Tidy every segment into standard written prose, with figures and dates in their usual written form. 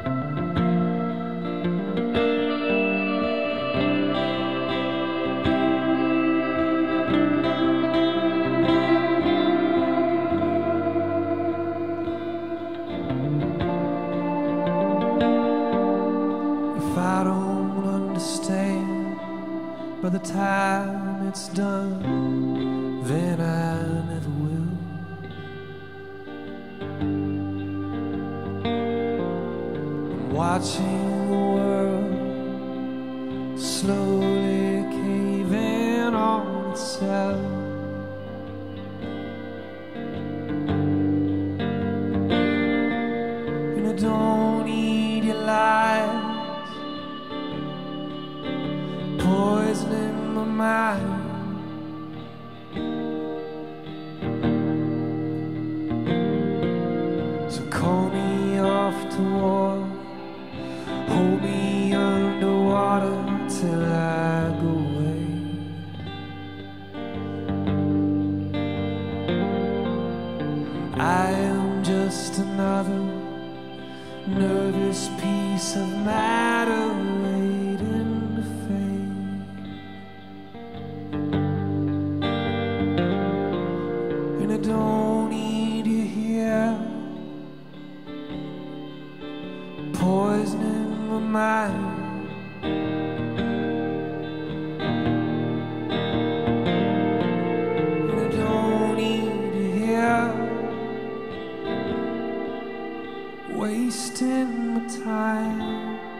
I don't understand by the time it's done, then I never will. I'm watching the world slowly caving on itself. And I don't need your lies poisoning my mind. So call me off to war, hold me underwater till I go away. I am just another nervous piece of matter waiting to fade. And I don't need you here, poisoning my mind. And I don't need you here, wasting my time.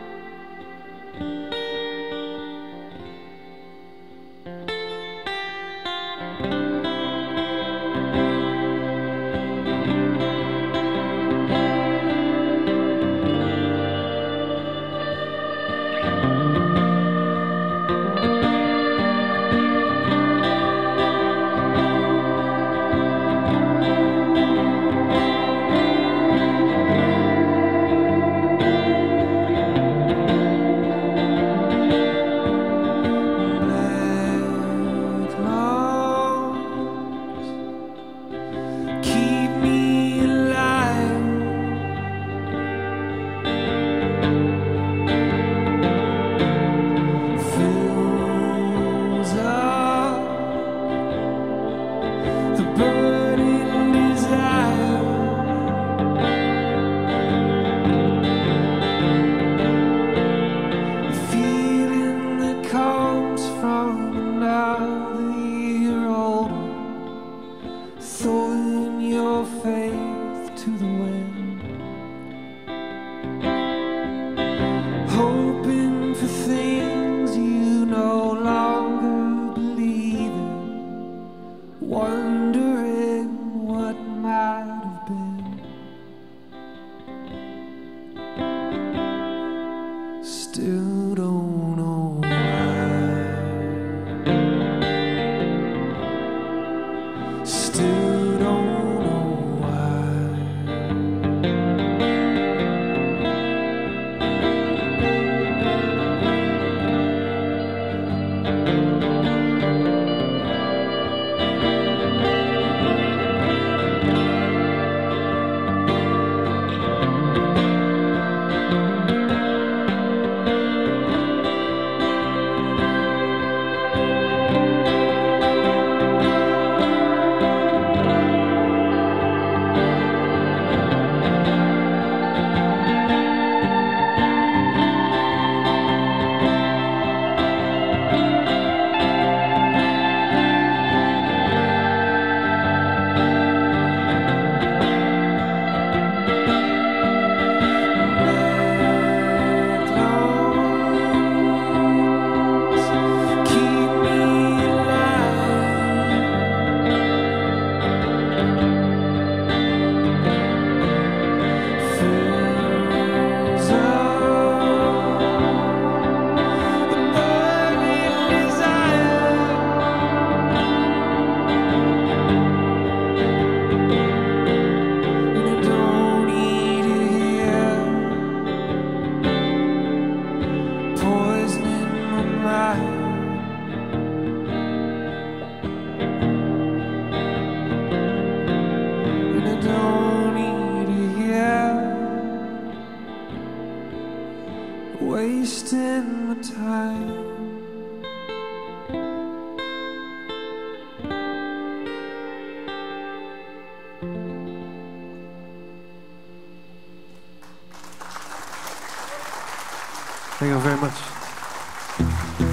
Throwing your faith to the wind, hoping for things you no longer believe in, wondering what might have been. Still don't know why. Still don't know why. wasting my time. Thank you very much.